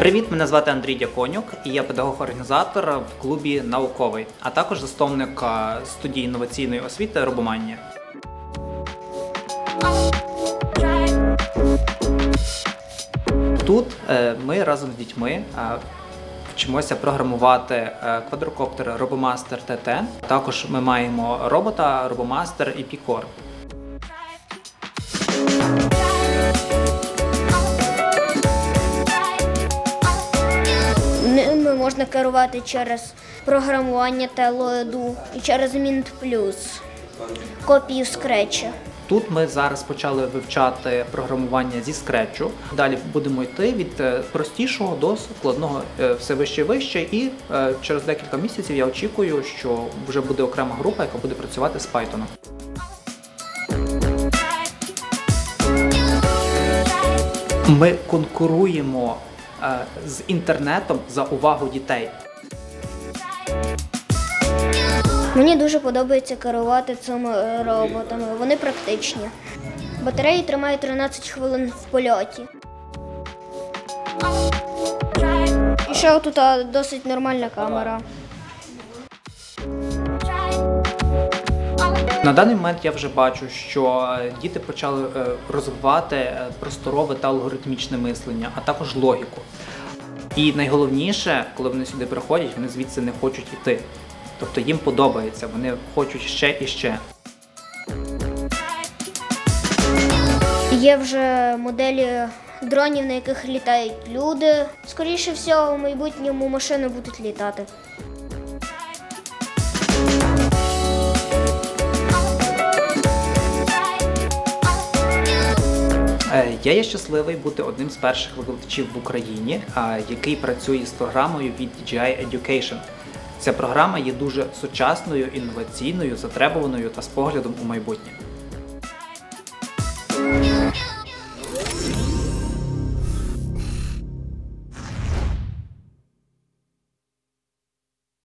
Привіт, мене звати Андрій Дяконюк і я педагог-організатор в клубі «Науковий», а також засновник студії інноваційної освіти «Робоманія». Тут ми разом з дітьми вчимося програмувати квадрокоптер RoboMaster TT. Також ми маємо робота RoboMaster Epicor. Ними можна керувати через програмування TLOEDU і через Mint+, копію Scratch. Тут ми зараз почали вивчати програмування зі Scratch. Далі будемо йти від простішого до складного все вище і вище. І через декілька місяців я очікую, що вже буде окрема група, яка буде працювати з Python. Ми конкуруємо з інтернетом за увагу дітей. Мені дуже подобається керувати цими роботами. Вони практичні. Батареї тримають 13 хвилин в польоті. І ще тут досить нормальна камера. На даний момент я вже бачу, що діти почали розвивати просторове та алгоритмічне мислення, а також логіку. І найголовніше, коли вони сюди приходять, вони звідси не хочуть йти. Тобто їм подобається, вони хочуть ще і ще. Є вже моделі дронів, на яких літають люди. Скоріше всього, в майбутньому машини будуть літати. Я є щасливий бути одним з перших викладачів в Україні, який працює з програмою від DJI Education. Ця програма є дуже сучасною, інноваційною, затребуваною та з поглядом у майбутнє.